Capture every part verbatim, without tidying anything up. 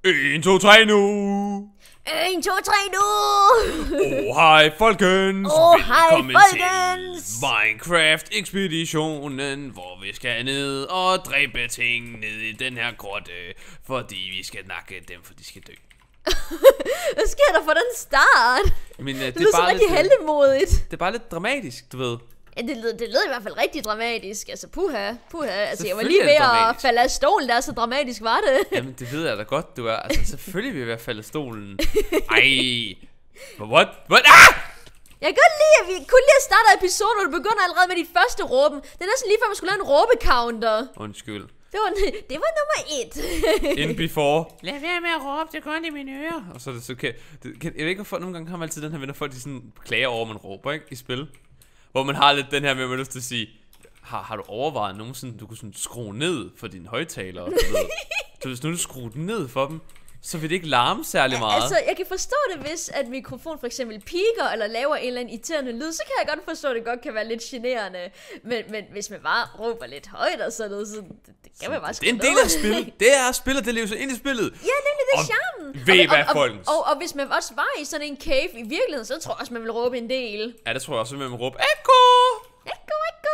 en, to, tre nu! en, to, tre nu! Åh, oh, hej folkens! Åh, oh, hej folkens! Til Minecraft-ekspeditionen, hvor vi skal ned og dræbe ting ned i den her grotte, fordi vi skal nakke dem, for de skal dø. Hvad sker der for den start? Men, uh, det, det lyder så bare rigtig lidt, heldemodigt. Det er bare lidt dramatisk, du ved. Ja, det, lød, det lød i hvert fald rigtig dramatisk. Altså, puha, puha. Altså, jeg var Selvfølgelig lige er ved det at dramatisk. falde af stolen der, så dramatisk var det. Jamen, det ved jeg da godt, du er. Altså, selvfølgelig vil jeg i hvert fald af stolen. Ej. What? What? Ah! Jeg kan godt lide, at vi kunne lige starte episoden, og du begynder allerede med dit første råben. Det er næsten lige før, man skulle lave en råbecounter. Undskyld. Det var, det var nummer et. In before. Lad være med at råbe, det går i mine ører. Og så er det så okay. Det, kan, jeg ved ikke, hvorfor nogle gange har man altid den her, når folk de sådan klager over, at man råber, ikke? I spil. Hvor man har lidt den her med, at man har lyst til at sige, har, har du overvejet nogensinde, du kunne sådan skrue ned for dine højtalere? Så hvis nu du skruer den ned for dem, så vil det ikke larme særlig meget. Altså, jeg kan forstå det, hvis at mikrofon for eksempel piker eller laver en eller anden irriterende lyd, så kan jeg godt forstå, at det godt kan være lidt generende. Men, men hvis man bare råber lidt højt og sådan noget, så det, det kan man bare Det er en del af spillet. Det er spillet, det lever sig ind i spillet. Ja, nemlig, det er charmen. Ved og, hvad, og, folkens? og, og, og hvis man også var i sådan en cave i virkeligheden, så tror jeg også, man vil råbe en del. Ja, det tror jeg også, at man vil råbe, Ekko! Ekko,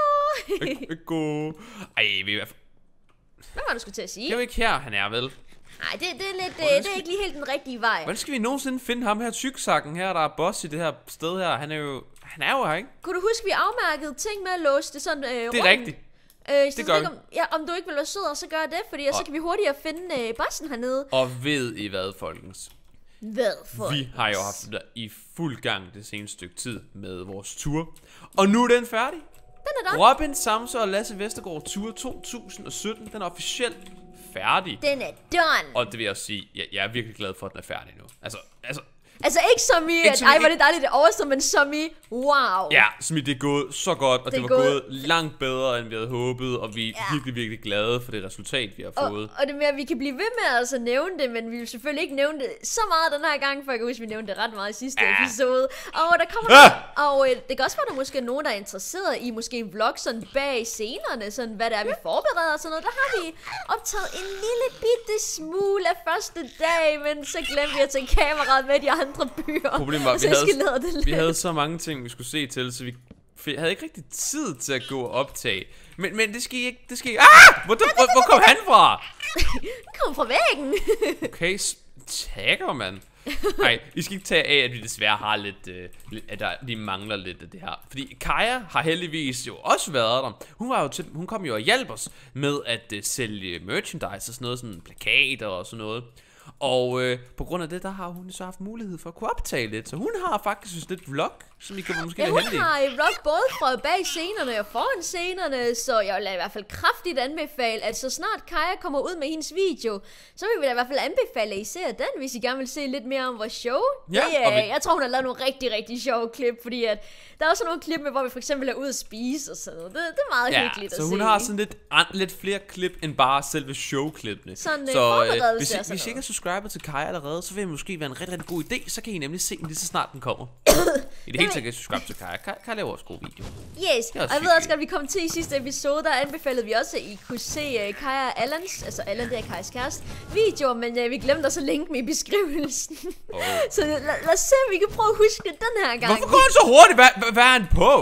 ekko! Ekko! Ej, ved hvad? Hvad var du skulle til at sige? Det er jo ikke her, han er, vel? Nej, det, det, er lidt, det, det er ikke lige helt den rigtige vej. Hvordan skal vi nogensinde finde ham her, tyksakken her, der er boss i det her sted her? Han er jo, han er jo her, ikke? Kunne du huske, vi afmærkede ting med at låse det sådan øh, Det er rundt? rigtigt. Øh, så Det gør vi. om, ja, om du ikke vil være sød, og så gør det, fordi og så kan vi hurtigere finde øh, bossen hernede. Og ved I hvad, folkens? Hvad for? Vi har jo haft det i fuld gang det seneste stykke tid med vores tur. Og nu er den færdig. Den er der. Robin Samse og Lasse Vestergaard Tour to tusind og sytten. Den er officielt færdig. Den er done. Og det vil jeg også sige, jeg, jeg er virkelig glad for, at den er færdig nu. Altså, altså Altså ikke som i, at som ej, i- hvor det dejligt, det overstod, men som i, wow. ja, som i det er gået så godt, og det, Det er det var gået- gået langt bedre, end vi havde håbet. Og vi er Ja. virkelig, virkelig glade for det resultat, vi har Og, fået. og det med, at vi kan blive ved med altså, at nævne det, men vi vil selvfølgelig ikke nævne det så meget den her gang, for jeg kan huske, vi nævnte det ret meget i sidste Ah. episode. Og der kommer Ah. der, og øh, det kan også være, der måske er nogen, der er interesseret i måske en vlog sådan bag scenerne, sådan hvad det er, vi forbereder og sådan noget. Der har vi optaget en lille bitte smule af første dag, men så glemte vi at tage kameraet med de andre byer. Problemet var, Og at så vi havde, eskalerede det lidt. vi havde så mange ting, vi skulle se til, så vi f- havde ikke rigtig tid til at gå og optage. Men, men det skal I ikke, det skal I... Ah! Hvor, hvor, hvor kom han fra? Den kom fra væggen. Okay, s- tagger, mand. Nej, I skal ikke tage af, at vi desværre har lidt, øh, lidt at der lige mangler lidt af det her. Fordi Kaja har heldigvis jo også været der. Hun, var jo til, hun kom jo og hjalp os med at øh, sælge merchandise og sådan noget, sådan plakater og sådan noget. Og øh, på grund af det, der har hun så haft mulighed for at kunne optage lidt. Så hun har faktisk et lidt vlog, som I kan måske Ja, være hun heldige. har i vlog både fra bag scenerne og foran scenerne, så jeg vil da i hvert fald kraftigt anbefale, at så snart Kaja kommer ud med hendes video, så vil vi da i hvert fald anbefale, at I ser den, hvis I gerne vil se lidt mere om vores show. Ja, det, og er, vi- jeg tror, hun har lavet nogle rigtig, rigtig sjove klip, fordi at der er også nogle klip med, hvor vi for eksempel er ude at spise og sådan noget. Det, det er meget Ja, hyggeligt at så se. hun har sådan lidt, an, lidt flere klip end bare selve showklippene. Sådan, øh, så forberedelse hvis, I, og sådan hvis I ikke er noget. subscribet til Kaja allerede, så vil det måske være en rigtig, rigtig god idé. Så kan I nemlig se den lige så snart den kommer. I det hele taget kan I subscribe til Kaja. Kaja, Kaja laver også gode videoer. Yes, Det er og også jeg ved også hyggeligt. godt, at vi kom til i sidste episode, der anbefalede vi også, at I kunne se uh, Kaja og Allans, altså Allan, det er Kajas kæreste, videoer, men uh, vi glemte også at linke dem i beskrivelsen. Oh. Så lad, lad os se, om vi kan prøve at huske det den her gang. Hvorfor går han så hurtigt? Hvad, hvad, hvad er han på?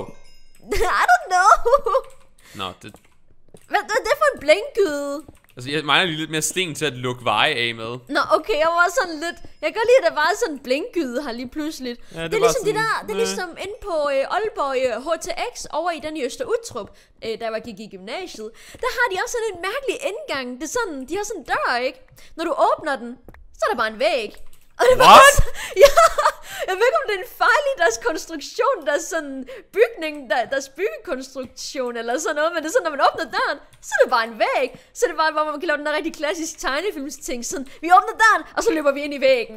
I don't know. Nå, det, Hvad, hvad er det for en blinkgyde? altså jeg mangler lige lidt mere sten til at lukke veje af med. Nå, okay, jeg var sådan lidt... Jeg kan godt lide, at der var sådan en blinkgyde her lige pludselig. Ja, det, det er var ligesom det sådan, der, det er øh. ligesom inde på øh, Aalborg øh, H T X over i den i Øster Utrup, øh, der var gik i gymnasiet. Der har de også sådan en mærkelig indgang. Det er sådan, de har sådan en dør, ikke? Når du åbner den, så er der bare en væg. Og det var What? sådan, ja, jeg ved ikke, om det er en fejl i deres konstruktion, deres sådan bygning, der, deres byggekonstruktion eller sådan noget, men det er sådan, når man åbner døren, så er det bare en væg. Så er det bare, hvor man kan lave den der rigtig klassisk tegnefilmsting, sådan, vi åbner døren, og så løber vi ind i væggen.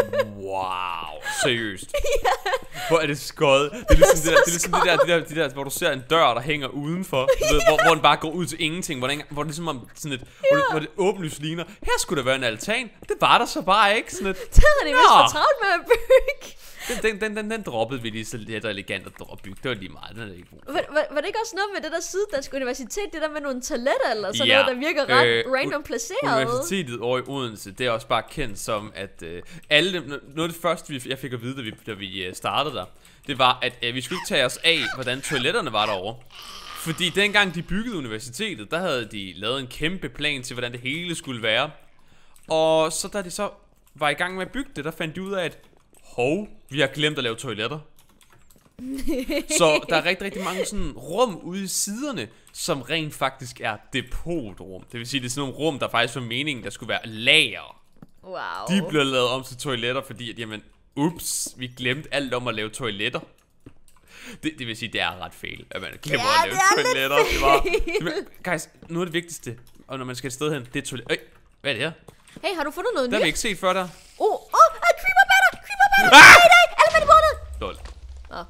Wow, seriøst. Hvor er det skødt. Det er ligesom, det, der, det, er ligesom det, der, det, der, det der, hvor du ser en dør, der hænger udenfor, du ved, hvor, hvor den bare går ud til ingenting, hvor, den, hvor det ligesom om sådan et, hvor, det, hvor det åbenlyst ligner, her skulle der være en altan. Det var der så bare ikke, sådan et, Det har de vist Nå. for travlt med at bygge. Den, den, den, den, den droppede vi lige så let og elegant at bygge. Det var lige meget, den er ikke brug. Var, var, var det ikke også noget med det der Syddansk Universitet, det der med nogle toiletter eller sådan ja, noget, der virker ret øh, random placeret? Universitetet over i Odense, det er også bare kendt som, at øh, alle dem, noget af det første, vi, jeg fik at vide, da vi, da vi startede der, det var, at øh, vi skulle ikke tage os af, hvordan toiletterne var derovre. Fordi dengang de byggede universitetet, der havde de lavet en kæmpe plan til, hvordan det hele skulle være. Og så da de så var i gang med at bygge det, der fandt de ud af, at hov, vi har glemt at lave toiletter. Så der er rigtig, rigtig mange sådan rum ude i siderne, som rent faktisk er depotrum. Det vil sige, det er sådan nogle rum, der faktisk var meningen, der skulle være lager. Wow. De blev lavet om til toiletter, fordi at, jamen, ups, vi glemte alt om at lave toiletter. Det, det vil sige, det er ret fail, at man glemmer ja, at lave toiletter. Det var, det, guys, nu er det vigtigste, og når man skal et sted hen, det er toiletter. Øh, hvad er det her? Hey, har du fundet noget nyt? Det har vi ikke set før der. Åh, oh, åh, oh, creeper batter, creeper batter. Ah! Nej, nej, alle med i bordet. Lol. Åh,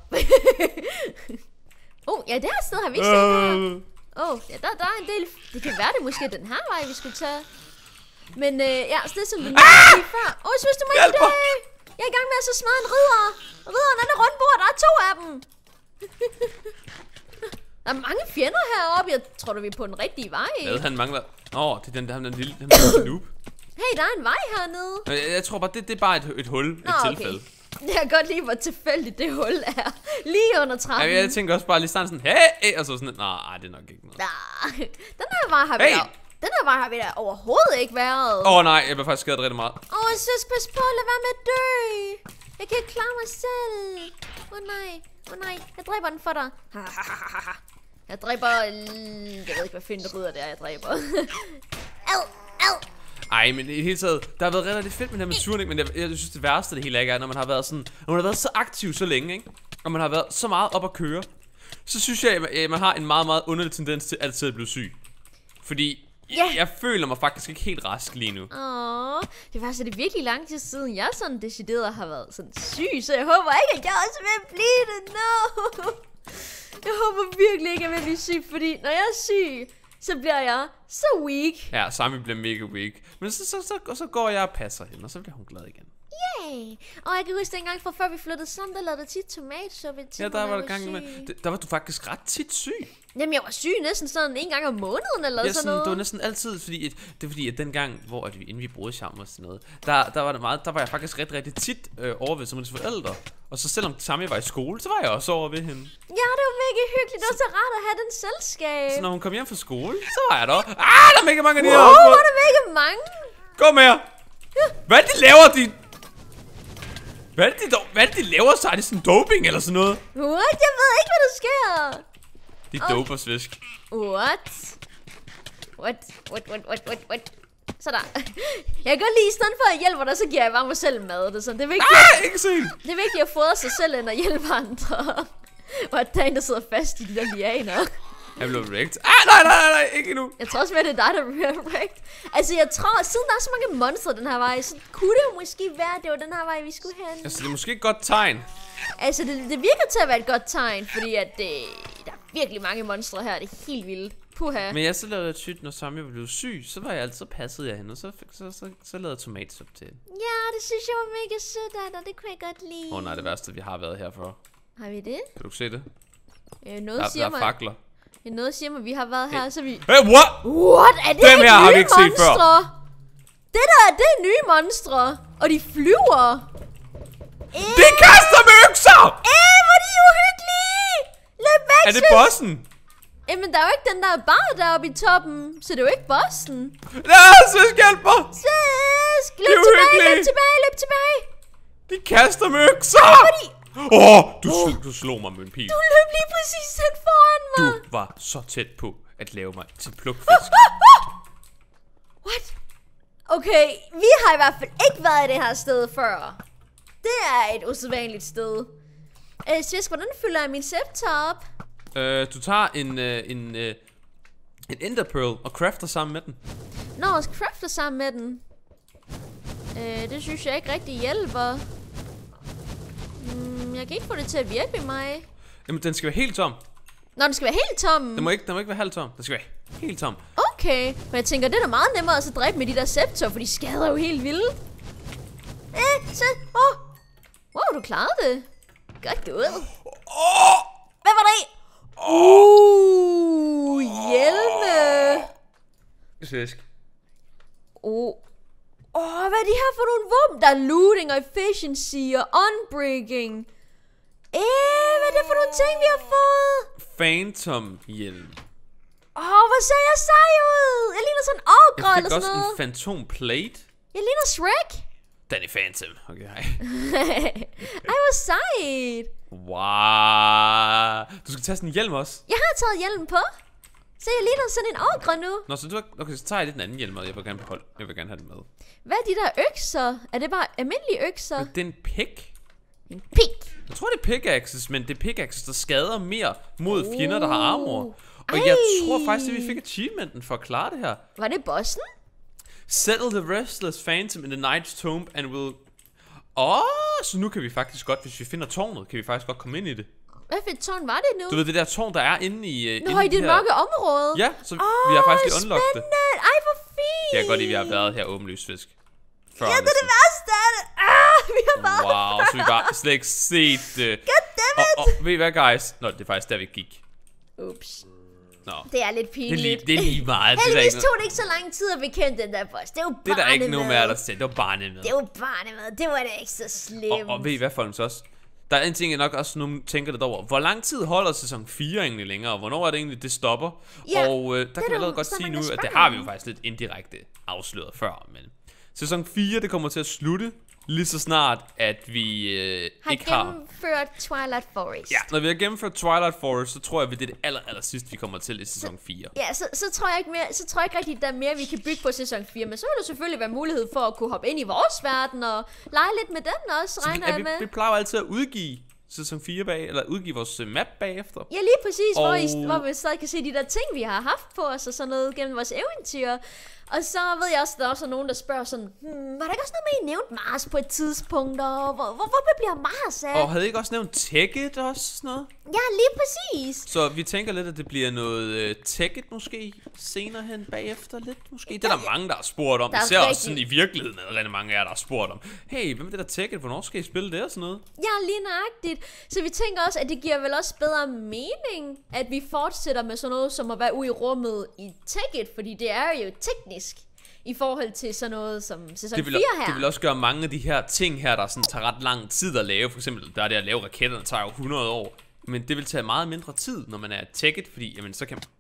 oh, ja, det her sted har vi ikke set før. Åh, oh, ja, der, der er en del. Det kan være, det måske den her vej, vi skulle tage. Men øh, ja, så det er som du nævnte lige før. Åh, oh, synes du må ikke dø. Jeg er i gang med at så smadre en ridder. Ridderen er rundt bord, der er to af dem. Der er mange fjender heroppe. Jeg tror, du vi er på den rigtige vej. Hvad, han mangler. Åh, oh, det er den der, den lille, den lille noob. Hey, der er en vej hernede. Jeg, jeg tror bare, det, det er bare et, et hul, et Nå, tilfælde. Okay. Jeg kan godt lide, hvor tilfældigt det hul er. Lige under trappen. Ja, jeg tænker også bare lige sådan, hey, og så sådan, nej, det er nok ikke noget. Nej, den her vej har vi hey. da, den her vej har vi da overhovedet ikke været. Åh oh, nej, jeg bliver faktisk skadet rigtig meget. Åh, oh, søs, pas på, lad være med at dø. Jeg kan ikke klare mig selv. Åh oh, nej, åh oh, nej, jeg dræber den for dig. Jeg dræber, jeg ved ikke, hvad fint ridder det er, jeg dræber. Au, au. Ej, men i det hele taget, der har været rigtig, rigtig fedt med den her med turen, men jeg, jeg synes det værste det hele er, når man har været sådan, når man har været så aktiv så længe, ikke? Og man har været så meget op at køre, så synes jeg, at man har en meget, meget underlig tendens til altid at blive syg. Fordi yeah. jeg føler mig faktisk ikke helt rask lige nu. Åh, det er faktisk det virkelig lang tid siden, jeg sådan decideret har været sådan syg, så jeg håber ikke, at jeg også vil blive det, no! Jeg håber virkelig ikke, at jeg vil blive syg, fordi når jeg er syg, så bliver jeg så weak. Ja, Sami bliver mega weak. Men så, så, så, så går jeg og passer hende, og så bliver hun glad igen. Yay! Og jeg kan huske dengang fra før vi flyttede sammen, der lavede tit tomatsuppe til. Ja, der var, var gang med. Der var du faktisk ret tit syg. Jamen jeg var syg næsten sådan en gang om måneden eller ja, sådan noget. Det var næsten altid, fordi at, det er fordi at dengang, hvor at vi, inden vi boede sammen og sådan noget, der, der var det meget, der var jeg faktisk rigtig, rigtig tit øh, over ved som forældre. Og så selvom Sami var i skole, så var jeg også over ved hende. Ja, det var mega hyggeligt. Det var så rart at have den selskab. Så når hun kom hjem fra skole, så var jeg der. Ah, der er mega mange af de her. Wow, var der mega mange. Kom her. Hvad er det, de laver, de? Hvad er det, de, hvad er det, de laver sig? Er det sådan doping eller sådan noget? What? Jeg ved ikke, hvad der sker. De oh. doper svisk. What? What? What? What? What? What? What? Så der. Jeg kan godt lide, i stedet for at hjælpe dig, så giver jeg bare mig selv mad. Det er, sådan. Det er vigtigt, ah, ikke se. Det er vigtigt at fodre sig selv, end at hjælpe andre. Og at der er en, der sidder fast i de der lianer. Jeg blev wrecked. Ah, nej, nej, nej, nej, ikke endnu. Jeg tror også, at det er dig, der bliver wrecked. Altså, jeg tror, siden der er så mange monstre den her vej, så kunne det jo måske være, at det var den her vej, vi skulle hen. Altså, det er måske et godt tegn. Altså, det, det virker til at være et godt tegn, fordi at det, der er virkelig mange monstre her. Det er helt vildt. Puha. Men jeg så lavede tit, når Sami blev syg, så var jeg altid, så passede jeg hende, og så, fik, så, så, så lavede jeg tomatsuppe til hende. Ja, det synes jeg var mega sødt, og det kunne jeg godt lide. Åh oh, nej, det værste, vi har været her for. Har vi det? Kan du se det? Øh, noget der, siger der er mig, fakler. Ja, noget siger mig, vi har været her, hey. så vi... Hey, what? What? Er det Dem her har vi ikke monstre? set før. Det der, det er nye monstre. Og de flyver. De kaster med økser! Æh, hvor er de uhyggelige! Løb væk, er det bossen? Jamen, der er jo ikke den der bar deroppe i toppen, så det er jo ikke bossen. Nej, Sisk, hjælp mig! Sisk, løb tilbage, løb tilbage, løb tilbage. De kaster med økser! Åh, oh, du, oh. du slog mig med en pil. Du løb lige præcis tæt foran mig. Du var så tæt på at lave mig til plukfisk. What? Okay, vi har i hvert fald ikke været i det her sted før. Det er et usædvanligt sted. Øh, Sisk, hvordan fylder jeg min scepter op? Øh, du tager en, øh, en, øh, en enderpearl og crafter sammen med den. Nå, og crafter sammen med den. Øh, det synes jeg ikke rigtig hjælper. Mm, jeg kan ikke få det til at virke ved mig. Jamen, den skal være helt tom. Nå, den skal være helt tom. Den må ikke, den må ikke være halvt tom. Den skal være helt tom. Okay, men jeg tænker, det er da meget nemmere at så dræbe med de der scepter, for de skader jo helt vildt. Eh, så, åh. Wow, du klarede det. Godt gået. Åh! Hvad var det? Uh, hjelme. Svisk. Oh. Åh, hvad er det her for nogle våben? Der er looting og efficiency og unbreaking. Eh, hvad er det for nogle ting, vi har fået? Phantom hjelm. Åh, oh, hvor ser jeg sej ud? Jeg ligner sådan en ogre eller sådan noget. Jeg fik også en Phantom Plate. Jeg ligner Shrek. Den er Phantom. Okay, hej. Ej, hvor sejt. Wow. Du skal tage sådan en hjelm også. Jeg har taget hjelmen på. Så jeg ligner sådan en ogre nu. Nå, så du, okay, så tager jeg lidt den anden hjelm, og jeg vil gerne beholde. Jeg vil gerne have den med. Hvad er de der økser? Er det bare almindelige økser? Det er en pick. En pik. Jeg tror, det er pickaxes, men det er pickaxes, der skader mere mod uh. fjender, der har armor. Og Ej. jeg tror faktisk, at vi fik achievementen for at klare det her. Var det bossen? Settle the restless phantom in the night's tomb and will... Åh, oh, så nu kan vi faktisk godt, hvis vi finder tårnet, kan vi faktisk godt komme ind i det. Hvad for et tårn var det nu? Du ved, det der tårn, der er inde i... Uh, Nå, inde i det her... mørke område? Ja, så oh, vi har faktisk lige unlocket det. Ej, hvor fint! Jeg kan godt lide, at vi har været her åbenlyst fisk. Ja, det er det værste af det. Ah, vi har været Wow, så vi bare slet ikke set det. Uh... Goddammit! Og, og ved I hvad, guys? Nå, det er faktisk der, vi gik. Ups. Nå. Det er lidt Det er pinligt. lige, det er lige meget. Det er Heldigvis ikke tog det ikke så lang tid at bekæmpe den der boss. Det er jo Det er der ikke nogen med barnemad. der til. Det var barnemad. Det er jo barnemad. Det var det ikke så slemt. Og, og ved I hvad, Folms også? Der er en ting, jeg nok også nu tænker lidt over. Hvor lang tid holder sæson fire egentlig længere? Og hvornår er det egentlig, det stopper? Ja, og øh, der kan jeg allerede godt sige nu, at det har vi jo faktisk lidt indirekte afsløret før. Men sæson fire, det kommer til at slutte lige så snart, at vi øh, har ikke har... gennemført Twilight Forest. Ja, når vi har gennemført Twilight Forest, så tror jeg, at det er det aller, aller sidste, vi kommer til i sæson fire. Ja, så, så tror jeg ikke mere, så tror jeg ikke rigtigt, der er mere, vi kan bygge på sæson fire. Men så vil der selvfølgelig være mulighed for at kunne hoppe ind i vores verden og lege lidt med den også, Så vi, regner er jeg vi, med. vi plejer jo altid at udgive sæson fire bag, eller udgive vores uh, map bagefter. Ja, lige præcis, og... hvor, I, Og- hvor vi stadig kan se de der ting, vi har haft på os og sådan noget gennem vores eventyr. Og så ved jeg også, at der også er nogen, der spørger sådan, hmm, var der ikke også noget med, I nævnte Mars på et tidspunkt, og hvor, hvor, hvor bliver Mars af? Og havde I ikke også nævnt Tekkit også sådan noget? Ja, lige præcis. Så vi tænker lidt, at det bliver noget uh, Tekkit måske senere hen bagefter lidt måske. Det er der mange, der har spurgt om. Der er Især også rigtig- sådan i virkeligheden er der rigtig mange af jer, der har spurgt om. Hey, hvem er det der Tekkit? Hvornår skal I spille det og sådan noget? Ja, lige nøjagtigt. Så vi tænker også, at det giver vel også bedre mening, at vi fortsætter med sådan noget, som at være ude i rummet i Tekkit, fordi det er jo teknisk i forhold til sådan noget som sæson Det vil, fire her. det vil også gøre mange af de her ting her, der sådan tager ret lang tid at lave. For eksempel, der er det at lave raketter, der tager jo hundrede år. Men det vil tage meget mindre tid, når man er Tekkit, fordi jamen, så kan man...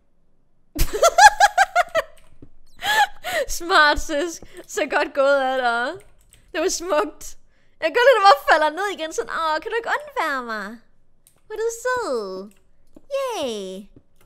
Smart, søsk. Så godt gået af dig. Det var smukt. Jeg går lidt, at jeg bare falder ned igen, sådan, åh, kan du ikke undvære mig? Hvor er du sød. Yay.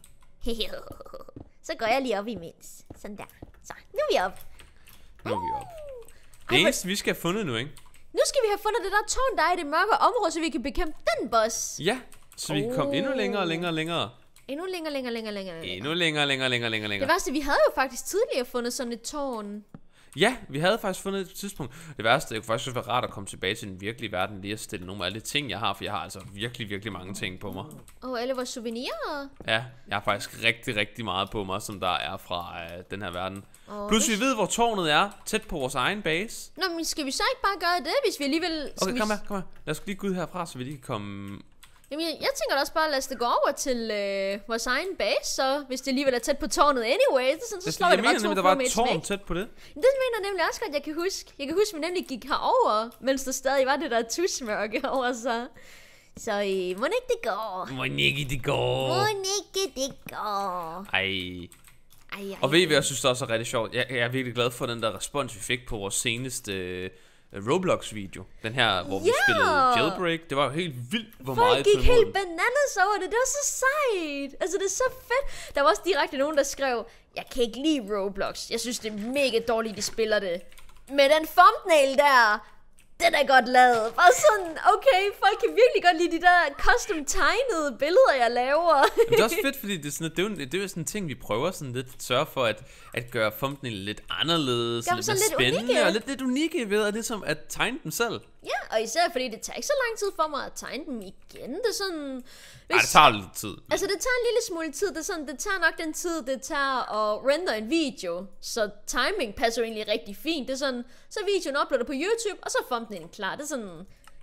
Så går jeg lige op imens. Sådan der. Så, nu er vi op. Nu er vi oppe. Det eneste, vi skal have fundet nu, ikke? Nu skal vi have fundet det der tårn, der er i det mørke område, så vi kan bekæmpe den boss. Ja, så vi kan komme endnu længere og længere og længere. Endnu længere, længere, længere, længere, længere. Endnu længere, længere, længere, længere, Det længere. værste, vi havde jo faktisk tidligere fundet sådan et tårn. Ja, vi havde faktisk fundet et tidspunkt. Det værste, det kunne faktisk også være rart at komme tilbage til den virkelige verden, lige at stille nogle af alle de ting, jeg har, for jeg har altså virkelig, virkelig mange ting på mig. Og alle vores souvenirer. Ja, jeg har faktisk rigtig, rigtig meget på mig, som der er fra øh, den her verden. Åh, Plus hvis- vi ved, hvor tårnet er, tæt på vores egen base. Nå, men skal vi så ikke bare gøre det, hvis vi alligevel... skal Okay, vi... kom her, kom her. Lad os lige gå ud herfra, så vi lige kan komme... Jamen, jeg, jeg tænker da også bare, lad os det gå over til øh, vores egen base, så hvis det alligevel er tæt på tårnet anyway, så, sådan, så slår vi jeg det bare mener to nemlig, der var et crewmates tårn væk. tæt på det. Det mener jeg nemlig også godt, jeg kan huske. Jeg kan huske, at vi nemlig gik herover, mens der stadig var det der tusmørke over så. Så øh, må ikke det går. Må ikke det går. Må ikke det går. Ej. Ej, ej, Og ved I, hvad jeg synes, der også er rigtig sjovt? Jeg, jeg er virkelig glad for den der respons, vi fik på vores seneste øh, Roblox-video. Den her, hvor vi Ja! spillede Jailbreak. Det var jo helt vildt, hvor meget Folk I gik tog imod helt den. bananas over det. Det var så sejt. Altså, det er så fedt. Der var også direkte nogen, der skrev, jeg kan ikke lide Roblox. Jeg synes, det er mega dårligt, de spiller det. Men den thumbnail der, den er godt lavet. Bare sådan, okay, folk kan virkelig godt lide de der custom tegnede billeder, jeg laver. Men det er også fedt, fordi det er, sådan, det er, jo, det er jo sådan en ting, vi prøver sådan lidt at sørge for at, at gøre thumbnail lidt anderledes, Gør dem lidt sådan mere lidt spændende, unikke. og lidt, lidt unikke ved at, ligesom at tegne dem selv. Ja, og især fordi det tager ikke så lang tid for mig at tegne dem igen. Det er sådan... Ej, det tager lidt tid. Altså, det tager en lille smule tid. Det, er sådan, det tager nok den tid, det tager at render en video. Så timing passer jo egentlig rigtig fint. Det er sådan, så er videoen uploadet på YouTube, og så er thumbnailen klar. Det er sådan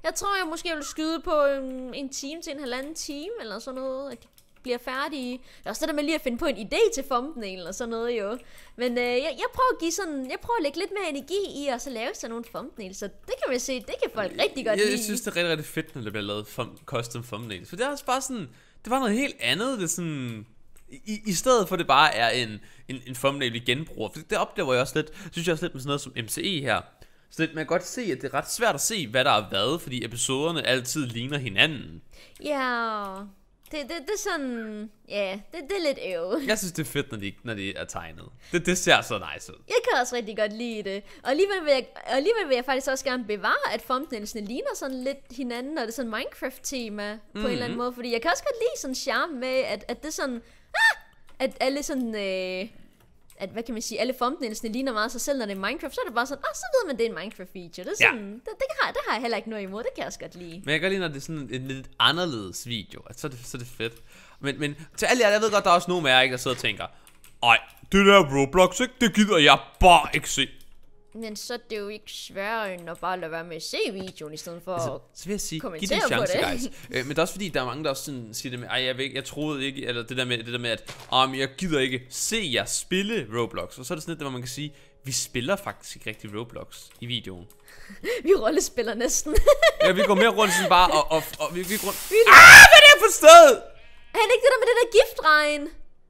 Jeg tror, jeg måske vil skyde på en, en time til en halvanden time, eller sådan noget, at de bliver færdige. Det er også det der med lige at finde på en idé til thumbnail, eller sådan noget jo. Men øh, jeg, jeg prøver at give sådan, jeg prøver at lægge lidt mere energi i, og så lave sådan nogle thumbnails, så det kan man se, det kan folk rigtig godt jeg, lide. Jeg synes, det er rigtig, rigtig fedt, når der bliver lavet fun, custom thumbnails, for det er også bare sådan, det var noget helt andet, det er sådan... I, I stedet for det bare er en, en, en thumbnail vi genbruger. For det oplever jeg også lidt, synes jeg også lidt med sådan noget som M C E her. Så det, man kan godt se, at det er ret svært at se, hvad der er hvad, fordi episoderne altid ligner hinanden. Ja, det, det, det er sådan, ja, det, det er lidt æv. Jeg synes det er fedt, når de, når de er tegnet. Det, det ser så nice ud. Jeg kan også rigtig godt lide det. Og alligevel vil jeg, alligevel vil jeg faktisk også gerne bevare, at thumbnailsene ligner sådan lidt hinanden, og det er sådan Minecraft-tema på mm-hmm. en eller anden måde. Fordi jeg kan også godt lide sådan charme med, at, at det er sådan, ah, at alle sådan, øh, at hvad kan man sige, alle thumbnailsene ligner meget sig selv, når det er Minecraft, så er det bare sådan, ah, så ved man, det er en Minecraft-feature. Det er sådan, ja. det, det, har, det har jeg heller ikke noget imod, det kan jeg også godt lide. Men jeg kan godt lide, når det er sådan en lidt anderledes video, at så er det, så er det fedt. Men, men til alle jer, jeg ved godt, der er også nogle af jer, ikke, der sidder og tænker, ej, det der Roblox, ikke, det gider jeg bare ikke se. Men så er det jo ikke sværere end at bare lade være med at se videoen, i stedet for altså, at så vil jeg sige, giv kommentere det en chance, på det. guys. øh, Men det er også fordi, der er mange, der også sådan siger det med, ej, jeg, ved ikke, jeg troede ikke, eller det der med, det der med at, ah, jeg gider ikke se jer spille Roblox. Og så er det sådan lidt, hvor man kan sige, vi spiller faktisk ikke rigtig Roblox i videoen. Vi rollespiller næsten. Ja, vi går mere rundt sådan bare, og, og, og vi, vi går rundt. Ah, hvad er det for sted? Er det ikke det der med det der giftregn?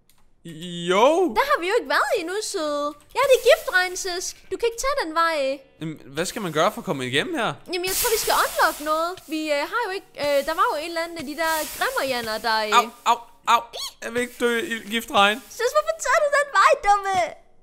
Jo. Der har vi jo ikke været i endnu, søde. Ja, det er giftregn, sis. Du kan ikke tage den vej. Jamen, hvad skal man gøre for at komme igennem her? Jamen, jeg tror, vi skal unlock noget. Vi øh, har jo ikke... Øh, der var jo en eller anden af de der grimmerjaner, der... Øh... Au, au, au. Jeg vil ikke dø i giftregn. Sis, hvorfor tager du den vej, dumme?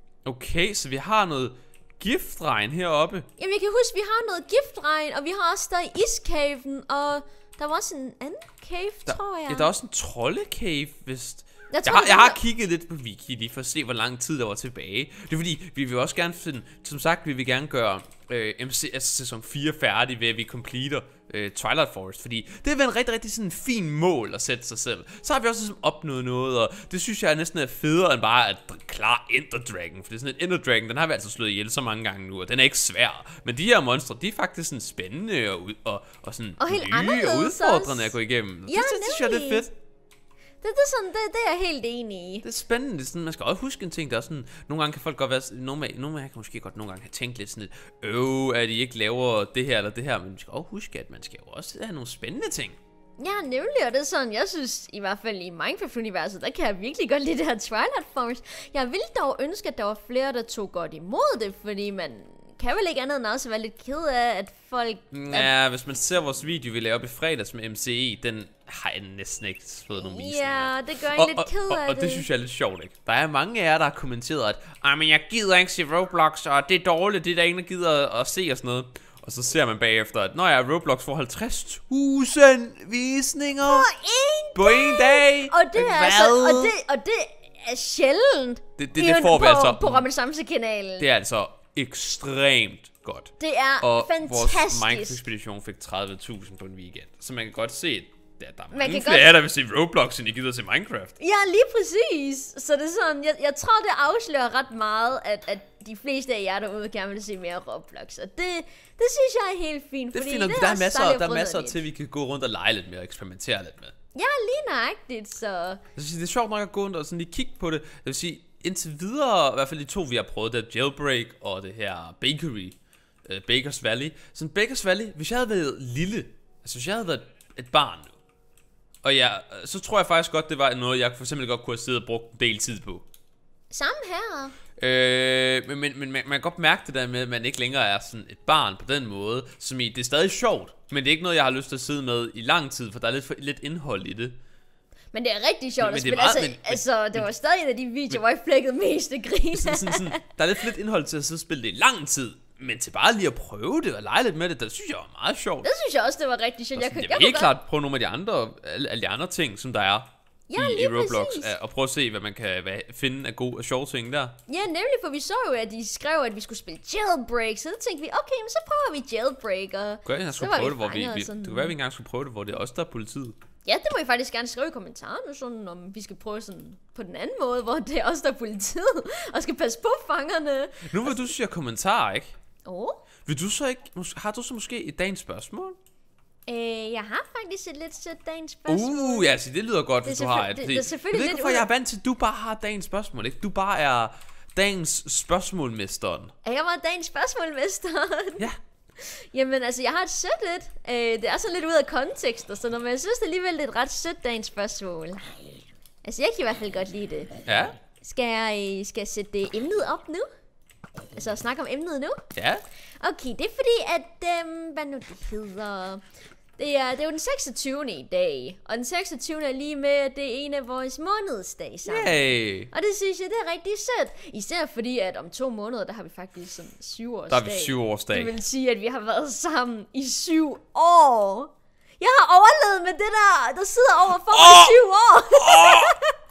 Okay, så vi har noget giftregn heroppe. Jamen, jeg kan huske, vi har noget giftregn, og vi har også der i iskaven, og der var også en anden cave, der, tror jeg. Ja, der er også en troldecave, vist. Jeg, tror, jeg, har, jeg har der... kigget lidt på Wiki lige for at se, hvor lang tid der var tilbage. Det er fordi, vi vil også gerne finde, som sagt, vi vil gerne gøre øh, M C S sæson fire færdig ved, at vi completer øh, Twilight Forest. Fordi det er vel en rigtig, rigtig sådan fin mål at sætte sig selv. Så har vi også sådan opnået noget, og det synes jeg næsten er federe end bare at klare Ender Dragon. For det er sådan et Ender Dragon, den har vi altså slået ihjel så mange gange nu, og den er ikke svær. Men de her monstre, de er faktisk sådan spændende og, og, og sådan og helt nye og udfordrende at gå igennem. Ja, det, det synes jeg, det er fedt. Det, det er sådan, det, det er jeg helt enig i. Det er spændende, det er sådan, man skal også huske en ting, der er sådan, nogle gange kan folk godt være, nogle af, nogle af jer kan måske godt nogle gange have tænkt lidt sådan lidt, øv, at I ikke laver det her eller det her, men man skal også huske, at man skal jo også have nogle spændende ting. Ja, nemlig, og det er sådan, jeg synes, i hvert fald i Minecraft-universet, der kan jeg virkelig godt lide det her Twilight Forest. Jeg ville dog ønske, at der var flere, der tog godt imod det, fordi man kan vel ikke andet end også være lidt ked af, at folk... Ja, at... hvis man ser vores video, vi lavede op i fredags med M C E, den har jeg næsten ikke fået nogen visninger. Ja, det gør jeg og, lidt og, ked af og, det. Og det synes jeg er lidt sjovt, ikke? Der er mange af jer, der har kommenteret, at ah, men jeg gider ikke se Roblox, og det er dårligt, det er der ingen, der gider at se og sådan noget. Og så ser man bagefter, at når jeg Roblox får halvtreds tusind visninger på en på en dag. Og det er altså, og det, og det er sjældent. Det, det, det får vi på, altså. På Rommel Samse-kanalen. Det er altså ekstremt godt. Det er og fantastisk. Og vores Minecraft-ekspedition fik tredive tusind på en weekend. Så man kan godt se, at der er man mange flere, godt... der vil se Roblox, end I gider se Minecraft. Ja, lige præcis. Så det er sådan, jeg, jeg tror, det afslører ret meget, at, at de fleste af jer derude gerne vil se mere Roblox. Og det, det synes jeg er helt fint. Det er fordi fint, det der er masser, der er masser lidt. til, vi kan gå rundt og lege lidt med og eksperimentere lidt med. Ja, lige nøjagtigt, så... Jeg synes, det er sjovt nok at gå rundt og sådan lige kigge på det. Jeg vil sige, indtil videre, i hvert fald de to, vi har prøvet, det er Jailbreak og det her Bakery, uh, Bakers Valley. Sådan Bakers Valley, hvis jeg havde været lille, altså hvis jeg havde været et barn nu, og ja, så tror jeg faktisk godt, det var noget, jeg for eksempel godt kunne have siddet og brugt en del tid på. Samme her. Øh, men, men, men man, man kan godt mærke det der med, at man ikke længere er sådan et barn på den måde. Som i, det er stadig sjovt, men det er ikke noget, jeg har lyst til at sidde med i lang tid, for der er lidt, for, lidt indhold i det. Men det er rigtig sjovt men, at men spille. meget, Altså, men, altså det men, var stadig en af de videoer, hvor jeg flækkede mest af grin. Sådan, sådan, sådan, der er lidt for lidt indhold til at sidde og spille det i lang tid. Men til bare lige at prøve det og lege lidt med det, der synes jeg var meget sjovt. Det synes jeg også, det var rigtig sjovt. Jeg, jeg, jeg vil helt klart prøve nogle af de andre, alle, alle de andre ting, som der er ja, i, i Roblox. Præcis. Og prøve at se, hvad man kan hvad, finde af gode og sjove ting der. Ja, nemlig, for vi så jo, at de skrev, at vi skulle spille Jailbreak. Så tænkte vi, okay, men så prøver vi Jailbreak. Og det kunne være, skulle prøve det, hvor vi, vi, det kunne være, at vi engang skulle prøve det, hvor det er os, der er politiet. Ja, det må I faktisk gerne skrive i kommentarerne, sådan, om vi skal prøve sådan på den anden måde, hvor det er os, der er politiet, og skal passe på fangerne. Nu vil du sige kommentarer, ikke? Åh? Oh? Vil du så ikke, har du så måske et dagens spørgsmål? Øh, jeg har faktisk et lidt sødt dagens spørgsmål. Uh, ja, så det lyder godt, hvis du har et. Det, det er selvfølgelig jeg ved ikke, lidt hvorfor jeg er vant til, at du bare har dagens spørgsmål, ikke? Du bare er dagens spørgsmålmesteren. Er jeg var dagens spørgsmålmesteren? Ja. Jamen, altså, jeg har et sødt et. Øh, det er så lidt ud af kontekst og sådan noget, men jeg synes alligevel, det er et ret sødt dagens spørgsmål. Altså, jeg kan i hvert fald godt lide det. Ja. Skal jeg, skal jeg sætte det emnet op nu? Altså, snakke om emnet nu? Ja. Okay, det er fordi, at, øhm, hvad nu det hedder... Det er, det er jo den seksogtyvende i dag, og den seksogtyvende er lige med, at det er en af vores månedsdage sammen. Yay. Og det synes jeg, det er rigtig sødt. Især fordi, at om to måneder, der har vi faktisk sådan syv års Der er vi dag. syv års dag. Det vil sige, at vi har været sammen i syv år. Jeg har overlevet med det der, der sidder over for mig oh! i syv år. oh!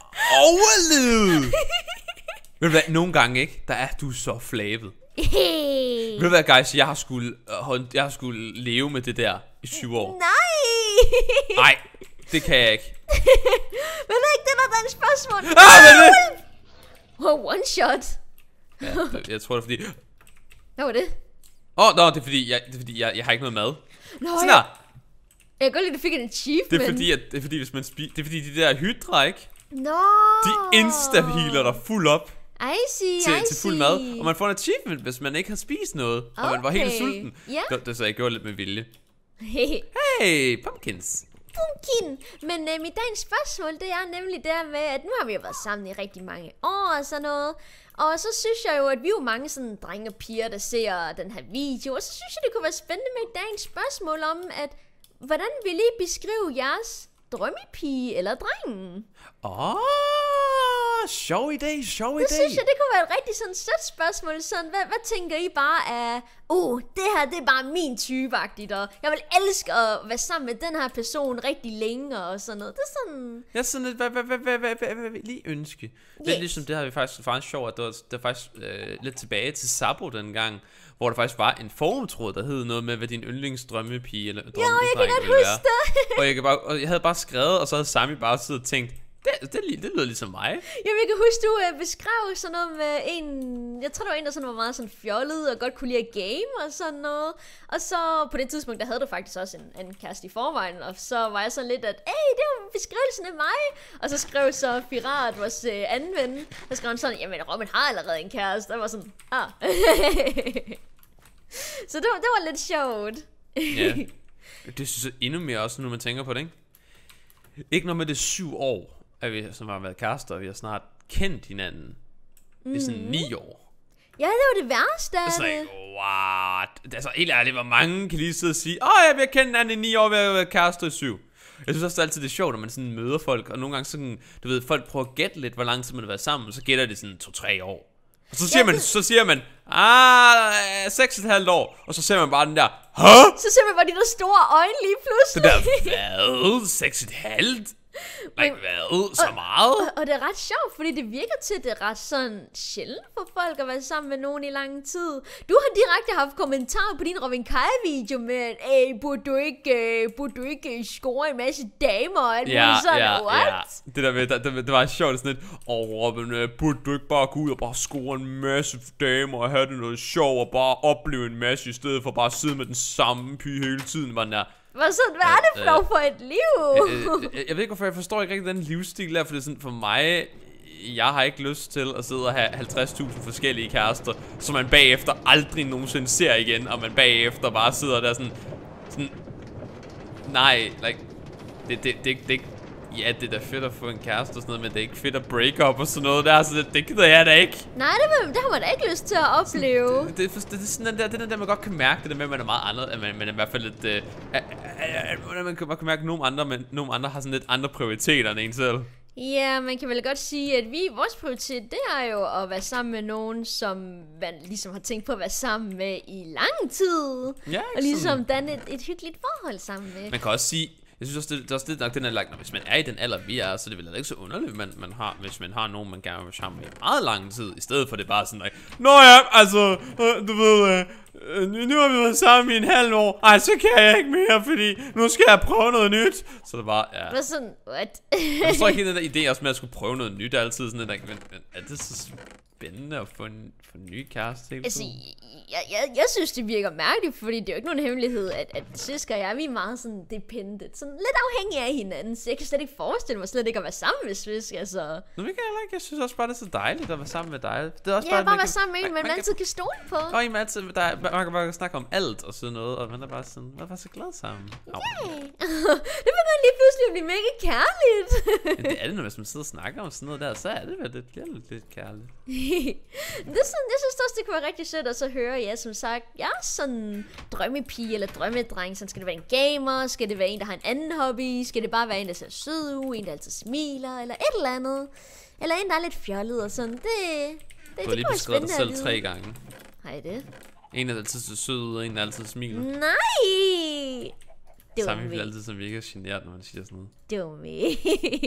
Overlevet! Ved du hvad, nogle gange ikke, der er du så flabet. Hey. Ved du hvad, guys, jeg har skulle, uh, jeg har skulle leve med det der i syv år. Nej! Nej, det kan jeg ikke. Men det er ikke det, der er den spørgsmål. Ah, hvad er det? Oh, one shot. Ja, jeg tror det er fordi... Hvad var det? Åh, oh, no, det er fordi, jeg, det er fordi jeg, jeg har ikke noget mad. Nå, Sådan jeg, der. jeg kan godt lide, at du fik en achievement. Det er fordi, at, det er fordi, hvis man spiser... Det er fordi, de der hydra, ikke? Nå. De insta-healer dig fuld op I see, til, I til fuld see. mad. Og man får en achievement, hvis man ikke har spist noget. Og okay. man var helt Okay. sulten. Ja. Det, det så jeg gjorde lidt med vilje. Hey. Hey, pumpkins. Pumpkin. Men øh, mit dagens spørgsmål, det er nemlig der med, at nu har vi jo været sammen i rigtig mange år og sådan noget. Og så synes jeg jo, at vi er jo mange sådan drenge og piger, der ser den her video. Og så synes jeg, det kunne være spændende med et dagens spørgsmål om, at hvordan vil I beskrive jeres drømmepige eller drengen? Åh, oh, sjov idé, sjov idé. Det synes jeg, det kunne være et rigtig sådan sødt spørgsmål. Sådan, hvad, hvad tænker I bare af, uh, det her, det er bare min type-agtigt, og jeg vil elske at være sammen med den her person rigtig længe, og sådan noget. Det er sådan... Jeg er sådan lidt, hvad, hvad, hvad, hvad, hvad, hvad, hvad vil I lige ønske? Lidt Yes. ligesom det har vi faktisk, faktisk sjovt, at det var, det var faktisk øh, lidt tilbage til Sabo dengang, hvor der faktisk var en forumtråd, der hed noget med, hvad din yndlingsdrømmepige eller Ja, jeg kan drømmedreng godt ville huske det. Og jeg, kan bare, og jeg havde bare skrevet, og så havde Sami bare siddet og tænkt, det, det, det lyder ligesom mig. Jamen, jeg kan huske, du uh, beskrev sådan noget med en... Jeg tror, det var en, der sådan var meget sådan fjollet og godt kunne lide at game og sådan noget. Og så på det tidspunkt, der havde du faktisk også en, en kæreste i forvejen. Og så var jeg sådan lidt, at hey, det var beskrivelsen af mig. Og så skrev så Pirat, vores uh, anden ven, så skrev han sådan, jamen Robin har allerede en kæreste. Der var sådan, ah. Så det var, det var lidt sjovt. Ja. Det synes jeg endnu mere også, når man tænker på det, ikke? Ikke noget med det syv år, at vi som har været kærester, og vi har snart kendt hinanden mm. i sådan ni år. Ja, det var det værste af Det er sådan det. ikke, what? Altså helt ærligt, hvor mange kan lige sidde og sige, åh, jeg vil kendt hinanden i ni år, vi har været kærester i syv. Jeg synes også, det er altid det er sjovt, når man sådan møder folk, og nogle gange sådan, du ved, folk prøver at gætte lidt, hvor lang tid man har været sammen, og så gætter det sådan to-tre år. Og så siger, Ja, man, det- så siger man, ah, seks og et halvt år, og så ser man bare den der, hæ? Så ser man bare de der store øjne lige Det pludselig. der, hvad? Seks og et halvt? Like, Men- hvad? Så meget? Og, og det er ret sjovt, fordi det virker til, at det er ret sådan sjældent for folk at være sammen med nogen i lang tid. Du har direkte haft kommentarer på din Robin Kai-video med, at hey, burde du ikke, uh, burde du ikke score en masse damer og alt Ja, muligt sådan, ja, what? ja. Det der med, der, det, det var sjovt sådan lidt, åh oh, Robin, uh, burde du ikke bare gå ud og bare score en masse damer og have det noget sjov og bare opleve en masse, i stedet for bare at sidde med den samme pige hele tiden, var den der. Hvad, sådan, hvad er det for Øh, noget for et liv? Øh, øh, jeg ved ikke hvorfor, jeg forstår ikke rigtig den livsstil der, for det er sådan, for mig, jeg har ikke lyst til at sidde og have halvtreds tusind forskellige kærester, som man bagefter aldrig nogensinde ser igen, og man bagefter bare sidder der sådan, sådan, nej, like, det, det, det, det, ja, det er da fedt at få en kæreste og sådan noget, men det er ikke fedt at break up og sådan noget der, så det, det gider jeg da ikke. Nej, det, var, det har man da ikke lyst til at opleve. Det, det, det, det er sådan den der, det er den der, man godt kan mærke, det der med, at man er meget anderledes, at man, man er i hvert fald lidt, øh, at, at, at, man kan, man kan mærke, at nogle andre, men nogle andre har sådan lidt andre prioriteter end en selv. Ja, man kan vel godt sige, at vi, vores prioritet, det er jo at være sammen med nogen, som man ligesom har tænkt på at være sammen med i lang tid. Ja, Og ligesom danne et, et hyggeligt forhold sammen med. Man kan også sige, jeg synes også, det, det er også lidt nok den er lagt, når hvis man er i den alder, vi er, så er det vel heller ikke så underligt, man, man har, hvis man har nogen, man gerne vil være sammen med i meget lang tid, i stedet for det bare sådan, like, nå ja, altså, øh, du ved, øh, nu, nu har vi været sammen i en halv år, ej, så kan jeg ikke mere, fordi nu skal jeg prøve noget nyt. Så det bare, ja. Hvad sådan, what? Jeg forstår ikke helt den der idé også med at skulle prøve noget nyt altid, sådan lidt, men, men er det så spændende at få en, få en ny kæreste hele Altså, tiden. jeg, jeg, jeg synes, det virker mærkeligt, fordi det er jo ikke nogen hemmelighed, at, at Sisk og jeg, vi er meget sådan dependent. Sådan lidt afhængige af hinanden, så jeg kan slet ikke forestille mig slet ikke at være sammen med Sisk, altså. Nå, det kan jeg heller ikke. Jeg synes også bare, det er så dejligt at være sammen med dig. Det er også Ja, bare, at bare man være kan- sammen med en, man, man kan- altid kan stole på. Og en, man, altid, der, er- man kan bare snakke om alt og sådan noget, og man er bare sådan, man er bare så glad sammen. Au. Det begynder lige pludselig at blive mega kærligt. Men det er det, når hvis man sidder og snakker om sådan noget der, så er det vel, det bliver lidt, lidt kærligt. Det er sådan, jeg synes også, det kunne være rigtig sødt at så høre, ja, som sagt, jeg er sådan drømmepige eller drømmedreng, så skal det være en gamer, skal det være en, der har en anden hobby, skal det bare være en, der ser sød ud, en, der altid smiler, eller et eller andet, eller en, der er lidt fjollet og sådan, det, det, Du det har lige kunne være beskrevet dig spændende selv at vide. tre gange. Har jeg det? En er altid så sød ud, og en er altid smiler. Nej! Det var Samme mig. altid som virker generet, når man siger sådan noget. Det var mig.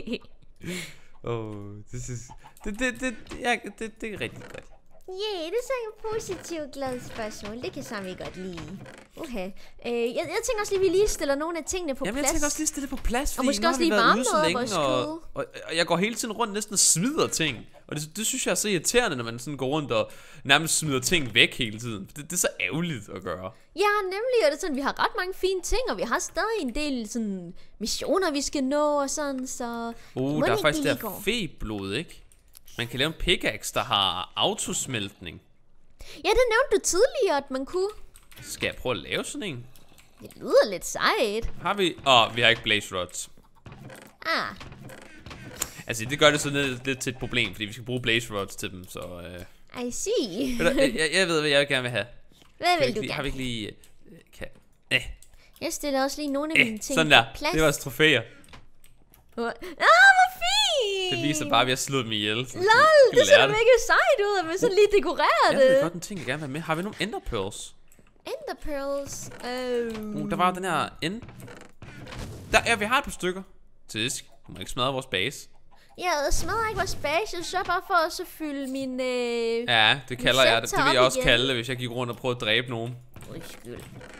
Åh, oh, det synes det, det, det, ja, det, det er rigtig godt. Ja, det er så en positivt glad spørgsmål. Det kan Sami godt lide. Okay. Øh, jeg, jeg tænker også lige, at vi lige stiller nogle af tingene på Jamen, plads. jeg tænker også lige stille det på plads, fordi måske nu har også vi lige været varme ude så noget af længe, vores og, kød. og, og jeg går hele tiden rundt og næsten smider ting. Og det, det synes jeg er så irriterende, når man sådan går rundt og nærmest smider ting væk hele tiden. Det, det er så ærgerligt at gøre. Ja, nemlig er det sådan, vi har ret mange fine ting, og vi har stadig en del sådan missioner, vi skal nå og sådan, så... Uh, må der er ikke faktisk lige der gå. feblod, ikke? Man kan lave en pickaxe, der har autosmeltning. Ja, det nævnte du tidligere, at man kunne. Skal jeg prøve at lave sådan en? Det lyder lidt sejt. Har vi... Åh, oh, vi har ikke blaze rods. Ah, Altså, det gør det så lidt, lidt til et problem, fordi vi skal bruge blaze rods til dem, så... Øh... I see. Ved du, jeg, jeg, jeg ved, hvad jeg gerne vil have. Hvad Kan vi vil ikke du lige, har vi gerne? ikke lige... Øh, kan... Eh, Jeg stiller også lige nogle af mine eh, ting sådan der. på plads. Det var vores trofæer. Hvor- Ah, hvor fint! Det viser bare, at vi har slået dem ihjel. Lol, det ser mega sejt ud, at man så lige dekorerer Jeg det. ved godt, en ting, jeg gerne vil have med. Har vi nogle ender pearls? Ender pearls. Øh... Uh, der var den her end. Der, ja, vi har et par stykker. Tisk, du må ikke smadre vores base. Jeg smadrer ikke vores base, jeg så bare for at så fylde min... Øh... Ja, det kalder jeg det. sektor Det vil jeg op også igen. kalde det, hvis jeg gik rundt og prøvede at dræbe nogen. Undskyld.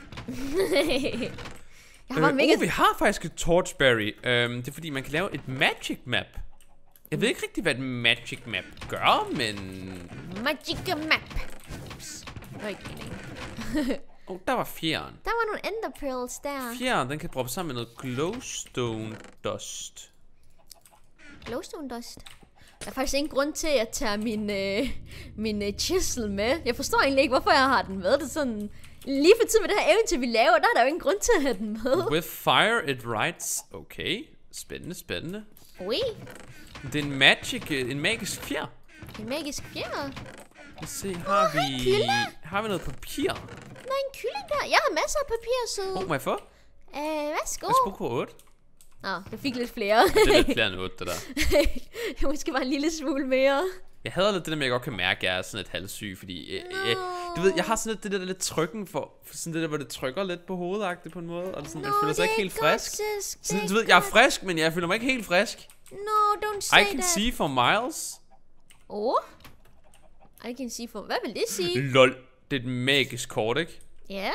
Jeg har bare Øh, mega... uh, vi har faktisk et torchberry. Øhm, det er fordi, man kan lave et magic map. Jeg ved ikke rigtig, hvad et magic map gør, men... Magic map. Ups. Det var ikke meningen. Åh, oh, der var fjeren. Der var nogle ender pearls der. Fjeren, den kan proppe sammen med noget glowstone dust. Glowstone dust. Der er faktisk ingen grund til, at jeg tager min, øh, min øh, chisel med. Jeg forstår egentlig ikke, hvorfor jeg har den med. Det er sådan... Lige for tiden med det her eventyr, vi laver, der er der jo ingen grund til at have den med. With fire it writes. Okay, spændende, spændende. Ui, Det er en magic, en magisk fjer. en magisk fjer. Lad os se, har Åh, hej, vi... Kylde. Har vi noget papir? Der er en kylling der. Jeg har masser af papir, så... Åh, oh, må jeg få? Øh, værsgo. Jeg skulle på otte. Nå, jeg fik lidt flere. Det er lidt flere end otte, det der. Måske bare en lille smule mere. Jeg hader lidt det der med, at jeg godt kan mærke, at jeg er sådan et halvsyg, fordi... Øh, øh, du ved, jeg har sådan lidt det der lidt trykken for... for sådan det der, hvor det trykker lidt på hovedagtigt på en måde. Og det sådan, Nå, jeg føler sig det ikke er helt godt, frisk. Sis. Det Sådan, er du ved, jeg er godt. frisk, men jeg føler mig ikke helt frisk. No, don't say I can that. see for miles. Oh. I can see for... Hvad vil det sige? Lol. Det er et magisk kort, ikke? Ja.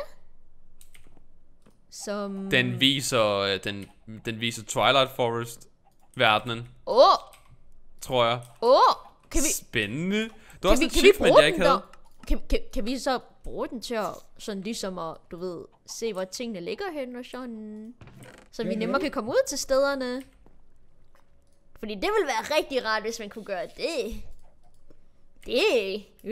Som... Den viser, øh, den, den viser Twilight Forest verdenen, Åh! Oh. tror jeg. Åh! Oh. Kan vi... Spændende. Det var Kan også vi, et kan vi achievement, bruge jeg den ikke havde. der? Kan, kan, kan vi så bruge den til at, sådan ligesom at, du ved, se hvor tingene ligger hen og sådan, så vi nemmere kan komme ud til stederne? Fordi det ville være rigtig rart, hvis man kunne gøre det. Det. Øh.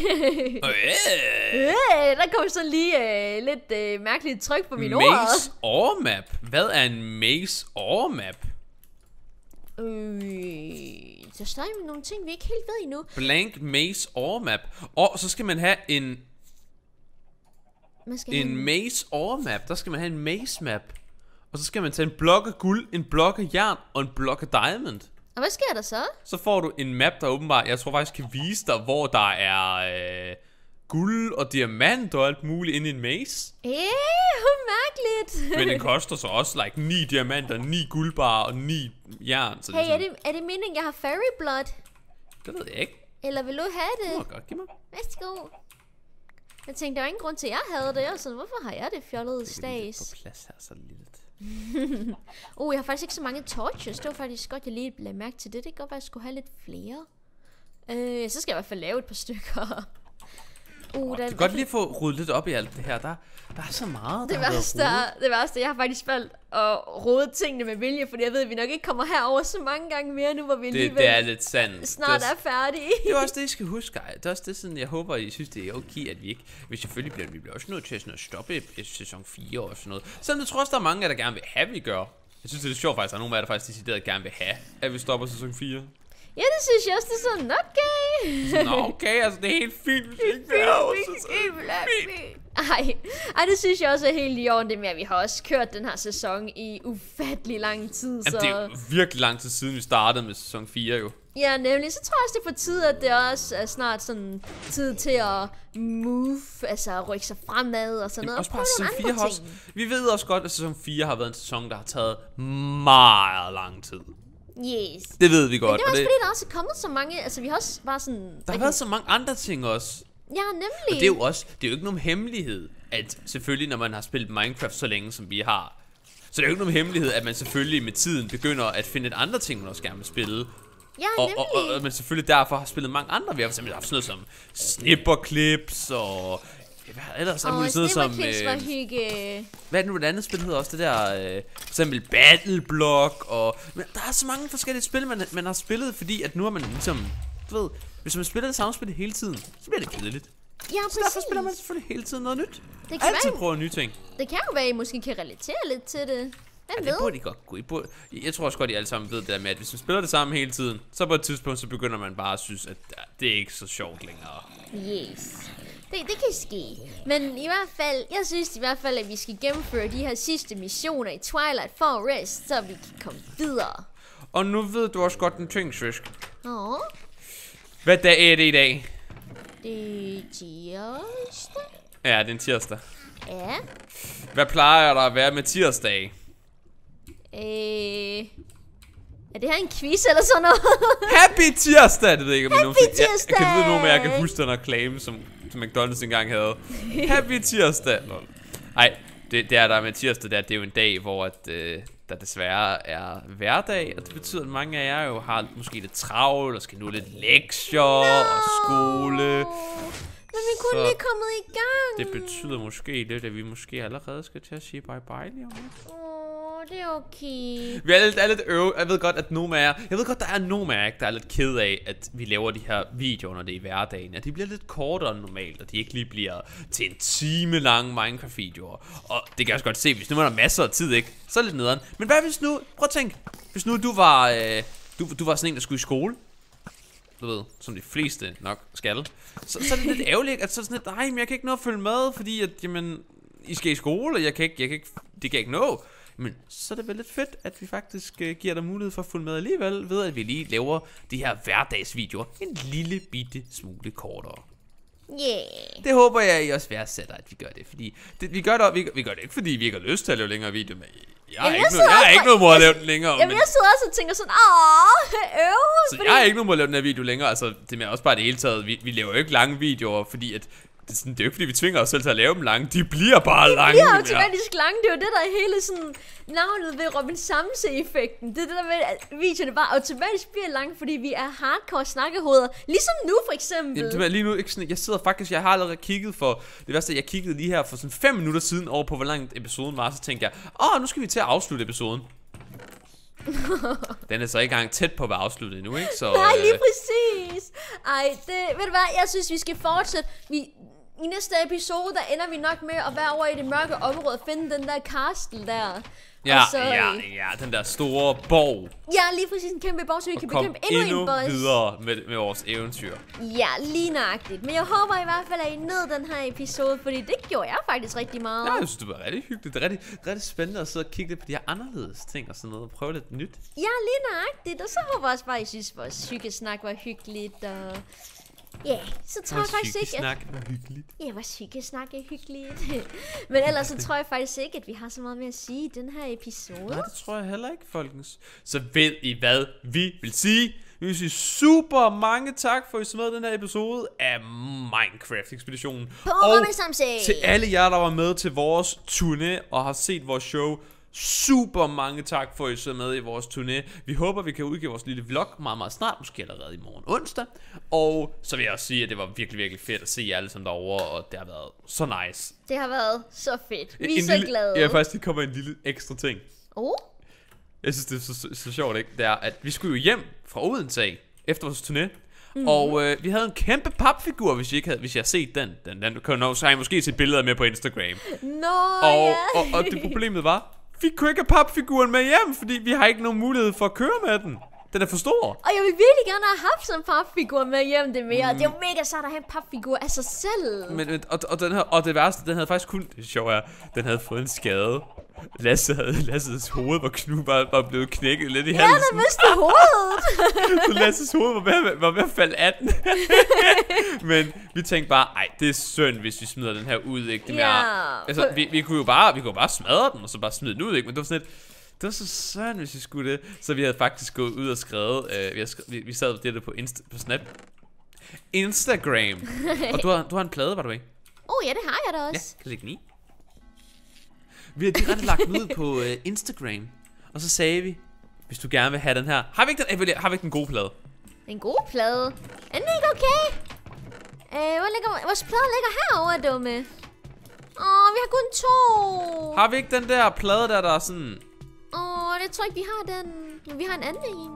Øh. Øh, der kom så lige øh, lidt øh, mærkeligt tryk på mine ord. Maze or map. Hvad er en maze or map? Øh, der står jo nogle ting, vi ikke helt ved endnu. Blank maze or map. Og så skal man have en Man skal en have maze or map. Der skal man have en maze map. Og så skal man tage en blok af guld, en blok af jern og en blok af diamond. Og hvad sker der så? Så får du en map, der åbenbart, jeg tror faktisk kan vise dig, hvor der er øh, guld og diamant og alt muligt inde i en maze. Øh, hvor mærkeligt. Men den koster så også like ni diamanter, ni guldbar og ni jern. Så Hey, det er, er det, er det meningen, jeg har fairy blood? det ved jeg ikke. Eller vil du have Det det? må godt give mig. Værsgo. Jeg tænkte, der var ingen grund til, at jeg havde det. Jeg var sådan, hvorfor har jeg det fjollede Det er lidt stas? på plads her, så lidt. Oh, jeg har faktisk ikke så mange torches. Det var faktisk godt, jeg lige lagde mærke til det. Det kan godt være, at jeg skulle have lidt flere. Øh, så skal jeg i hvert fald lave et par stykker. Uh, Oh, du kan godt lige få ryddet lidt op i alt det her. Der, der er så meget, der det værste, er, det værste, jeg har faktisk valgt at rode tingene med vilje, fordi jeg ved, at vi nok ikke kommer herover så mange gange mere nu, hvor vi det, alligevel det er lidt sandt. snart det er, er færdige. Det er også det, I skal huske, ej. Det er også det, sådan, jeg håber, I synes, det er okay, at vi ikke... Vi selvfølgelig bliver, vi bliver også nødt til sådan at stoppe i sæson fire og sådan noget. Selvom jeg tror også, der er mange af der gerne vil have, at vi gør. Jeg synes, det er sjovt faktisk, at der er nogle af jer, der faktisk decideret gerne vil have, at vi stopper sæson fire. Ja, det synes jeg også, det er sådan, okay. Nå, okay, altså det er helt fint, hvis ikke vi er også. Ej, ej, det synes jeg også er helt i orden, det med, at vi har også kørt den her sæson i ufattelig lang tid, så... Jamen, det er jo virkelig lang tid siden, vi startede med sæson fire, jo. Ja, nemlig. Så tror jeg også, det er på tide, at det også er snart sådan tid til at move, altså rykke sig fremad og sådan noget. Også bare sæson fire har også... Vi ved også godt, at sæson fire har været en sæson, der har taget meget lang tid. Yes. Det ved vi godt. Men det er også det... fordi, der også er kommet så mange, altså vi har også bare sådan... Der har været så mange andre ting også. Ja, nemlig. Og det er jo også, det er jo ikke nogen hemmelighed, at selvfølgelig når man har spillet Minecraft så længe som vi har, så det er jo ikke nogen hemmelighed, at man selvfølgelig med tiden begynder at finde et andre ting, man også gerne vil spille. Ja, og, nemlig. og, og, og man selvfølgelig derfor har spillet mange andre. Vi har simpelthen haft sådan noget som snipperclips og... Hvad ellers er muligt sådan som... Øh, var hygge. Hvad er det nu, et andet spil hedder også? Det der... Øh, for eksempel Battleblock og... Men der er så mange forskellige spil, man, man har spillet, fordi at nu har man ligesom... Du ved, hvis man spiller det samme spil hele tiden, så bliver det kedeligt. Ja, præcis. Så derfor spiller man selvfølgelig hele tiden noget nyt. Det kan altid være, prøve nye ting. Det kan jo være, at I måske kan relatere lidt til det. Hvem ja, ved? det burde I godt gå. I burde, jeg tror også godt, I alle sammen ved det der med, at hvis man spiller det samme hele tiden, så på et tidspunkt, så begynder man bare at synes, at det er ikke så sjovt længere. Yes. Det, det kan ske. Men i hvert fald, jeg synes i hvert fald, at vi skal gennemføre de her sidste missioner i Twilight Forest, så vi kan komme videre. Og nu ved du også godt en ting, Svisk. Åh. Hvad dag er det i dag? Det er tirsdag. Ja, det er en tirsdag. Ja. Hvad plejer der at være med tirsdag? Øh... Er det her en quiz eller sådan noget? Happy tirsdag! Det ved jeg ikke, om Happy nogen jeg, tirsdag! jeg, jeg kan vide nogen af jer kan huske den reklame, som, som McDonald's engang havde. Happy tirsdag! Nå. Ej, det, det er der med tirsdag, der, det er jo en dag, hvor at, øh, der desværre er hverdag. Og det betyder, at mange af jer jo har måske lidt travlt, og skal nu lidt lektier no! og skole. Men vi kunne lige kommet i gang. Det betyder måske lidt, at vi måske allerede skal til at sige bye bye lige om lidt. Det er okay. Vi er lidt, er lidt øve. Jeg ved godt, at nogle af jer, jeg ved godt, der er nogle af jer, der er lidt ked af, at vi laver de her videoer, når det er i hverdagen. At de bliver lidt kortere end normalt, og de ikke lige bliver til en time lange Minecraft-videoer. Og det kan jeg også godt se, hvis nu var der masser af tid, ikke? Så er det lidt nederen. Men hvad hvis nu, prøv at tænk, hvis nu du var, øh, du, du var sådan en, der skulle i skole. Du ved, som de fleste nok skal. Så, så er det lidt ærgerligt, at så sådan lidt, nej, men jeg kan ikke nå at følge med, fordi at, jamen, I skal i skole, og jeg kan ikke, jeg kan ikke, det kan jeg ikke nå. Men så er det vel lidt fedt, at vi faktisk uh, giver dig mulighed for at følge med alligevel, ved at vi lige laver de her hverdagsvideoer en lille bitte smule kortere. Yeah. Det håber jeg, I også værdsætter, at vi gør det, fordi det, vi, gør det, vi, vi gør det ikke, fordi vi ikke har lyst til at lave længere video, men jeg har ikke, no, jeg har ikke noget mod at lave den længere. Jamen, men, jeg sidder også og tænker sådan, åh, øv. Så fordi... jeg har ikke noget mod at lave den her video længere, altså det med også bare det hele taget, vi, vi laver jo ikke lange videoer, fordi at det er, sådan, det er jo ikke fordi vi tvinger os selv til at lave dem lange. De bliver bare lange. De bliver automatisk lange. Det er jo det der er hele sådan navnet ved Robin Samse-effekten. Det er det der med at videoerne bare automatisk bliver lange, fordi vi er hardcore snakkehoveder. Ligesom nu for eksempel. Jamen, det er lige nu ikke sådan, jeg sidder faktisk, jeg har allerede kigget for det værste, jeg kiggede lige her for sådan fem minutter siden over på hvor lang episoden var, så tænkte jeg, åh, nu skal vi til at afslutte episoden. Den er så ikke engang tæt på at være afsluttet endnu, ikke? Så, nej, lige øh... præcis. Ej, det, ved du hvad, jeg synes vi skal fortsætte. Vi, i næste episode, der ender vi nok med at være over i det mørke område og finde den der castle der. Ja, så, ja, ja, den der store borg. Ja, lige præcis en kæmpe borg, så vi og kan kom bekæmpe endnu, endnu en boss. videre med, med vores eventyr. Ja, lige nøjagtigt. Men jeg håber i hvert fald, at I nød den her episode, fordi det gjorde jeg faktisk rigtig meget. Ja, jeg synes, det var rigtig hyggeligt. Det er rigtig, rigtig spændende at sidde og kigge lidt på de her anderledes ting og sådan noget, og prøve lidt nyt. Ja, lige nøjagtigt. Og så håber jeg også bare, at I synes, vores hyggesnak var hyggeligt, og... Ja, yeah, så tror vores jeg faktisk ikke, at... var hyggeligt. Ja, vores hyggesnak er hyggeligt. Men ellers så tror jeg faktisk ikke, at vi har så meget mere at sige i den her episode. Nej, det tror jeg heller ikke, folkens. Så ved I hvad vi vil sige? Vi vil sige super mange tak for, at I så med den her episode af Minecraft-ekspeditionen. På og Robin Samse. til alle jer, der var med til vores turné og har set vores show. super mange tak for, at I så med i vores turné. Vi håber, vi kan udgive vores lille vlog meget, meget snart. Måske allerede i morgen onsdag. Og så vil jeg også sige, at det var virkelig, virkelig fedt at se jer alle sammen derovre. Og det har været så nice. Det har været så fedt. Vi er en så lille, glade. Ja, faktisk, det kommer en lille ekstra ting. Oh. Jeg synes, det er så, så, så sjovt, ikke? Det er, at vi skulle jo hjem fra Odense af, efter vores turné. Mm. Og øh, vi havde en kæmpe papfigur, hvis I ikke havde, hvis jeg har set den. Den, den kan nå, så har I måske set billeder med på Instagram. Nå, og, ja. og, og det problemet var, vi kunne ikke have papfiguren med hjem, fordi vi har ikke nogen mulighed for at køre med den. Den er for stor. Og jeg vil virkelig gerne have haft sådan en papfigur med hjem det mere. Mm. Det er jo mega sejt at have en papfigur af sig selv. Men, men og, og, den her, og det værste, den havde faktisk kun, det sjove er, den havde fået en skade. Lasse havde, Lasses hoved var knu, var, var blevet knækket lidt i halsen. Ja, den mistede hovedet. Så Lasses hoved var ved, var ved at falde af den. Men vi tænkte bare, ej, det er synd, hvis vi smider den her ud, ikke? Det mere, ja. Altså, vi, vi kunne jo bare, vi kunne bare smadre den, og så bare smide den ud, ikke? Men det var sådan lidt, det var så synd, hvis vi skulle det. Så vi havde faktisk gået ud og skrevet, øh, vi, havde skrevet vi, vi sad og det på, Insta, på Snap. Instagram. Og du har, du har en plade, var du ikke? Åh, oh, ja, det har jeg da også. Ja, kan lægge den i. Vi har direkte lagt den ud på uh, Instagram. Og så sagde vi, hvis du gerne vil have den her. Har vi ikke den, har vi ikke den gode plade? En god plade. Er den ikke okay? Øh, hvor ligger, vores plade ligger herovre, dumme. Åh, vi har kun to. Har vi ikke den der plade der, der er sådan... Åh, jeg tror ikke, vi har den. Men vi har en anden en.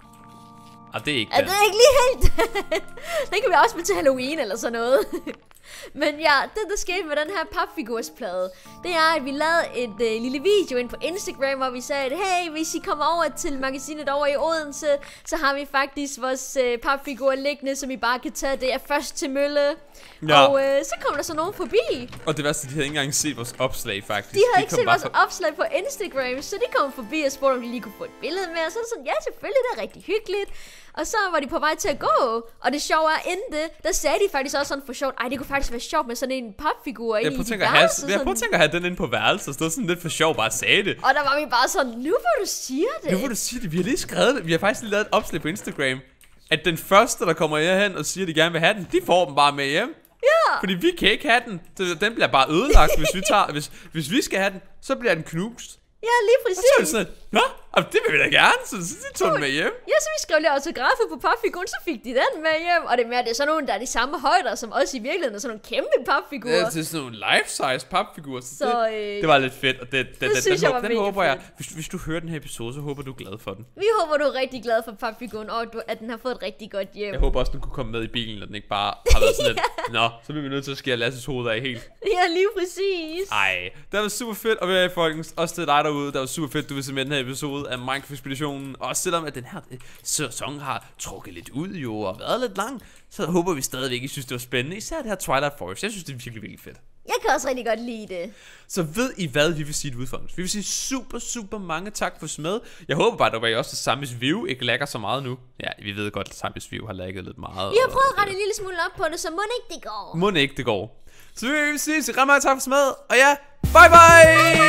Ah, det er ikke er den. det er ikke lige helt. Den kan vi også med til Halloween eller sådan noget. Men ja, det der skete med den her papfigursplade, det er, at vi lavede et øh, lille video ind på Instagram, hvor vi sagde, at hey, hvis I kommer over til magasinet over i Odense, så har vi faktisk vores øh, papfigur liggende, som I bare kan tage. Det er først til mølle. Ja. Og øh, så kom der så nogen forbi. Og det værste, de havde ikke engang set vores opslag, faktisk. De havde de ikke set vores for... opslag på Instagram, så de kom forbi og spurgte, om de lige kunne få et billede med. Og så sådan, ja, selvfølgelig, det er rigtig hyggeligt. Og så var de på vej til at gå. Og det sjove er, inden det, der sagde de faktisk også sådan for sjovt, ej, det kunne faktisk være sjovt med sådan en papfigur inde i dit værelse. Jeg prøver at tænke at have den inde på værelset, og stod sådan lidt for sjov, bare sagde det. Og der var vi bare sådan, nu hvor du siger det. Nu hvor du siger det, vi har lige skrevet det. Vi har faktisk lige lavet et opslag på Instagram, at den første, der kommer herhen og siger, at de gerne vil have den, de får den bare med hjem. Ja. Fordi vi kan ikke have den. Den bliver bare ødelagt, hvis vi tager, hvis, hvis vi skal have den, så bliver den knust. Ja, lige præcis. Og så er det sådan, nå, det vil vi da gerne, så de tog den med hjem. Ja, så vi skrev lige autografer på papfiguren, så fik de den med hjem. Og det er mere, det er sådan nogle, der er de samme højder som os i virkeligheden, og sådan nogle kæmpe papfigurer. Ja, det er sådan nogle life-size papfigurer. Så, så det, øh, det var lidt fedt, og det, det, det, det synes den, jeg den, den håber jeg, hvis, hvis du hører den her episode, så håber du er glad for den. Vi håber, du er rigtig glad for papfiguren, og at den har fået et rigtig godt hjem. Jeg håber også, den kunne komme med i bilen, og den ikke bare har været sådan lidt, nå, så bliver vi nødt til at skære Lasses hoved af helt. Ja, lige præcis. Ej, det var super fedt, og ved folkens, også til dig derude, det var super fedt, du vil se med den her episode af Minecraft-ekspeditionen. Og selvom at den her sæson har trukket lidt ud jo, og været lidt lang, så håber vi stadigvæk, I synes, det var spændende. Især det her Twilight Forest, jeg synes, det er virkelig, virkelig fedt. Jeg kan også rigtig godt lide det. Så ved I hvad, vi vil sige det ud, folkens. Vi vil sige super, super mange tak for med. Jeg håber bare, at der var I også, at Samis View ikke lægger så meget nu. Ja, vi ved godt, at Samis View har lægget lidt meget. Vi har prøvet at rette en lille smule op på det, så må ikke det går. Må ikke det går. Så vi vil sige, så rigtig meget tak for med. Og ja, bye bye!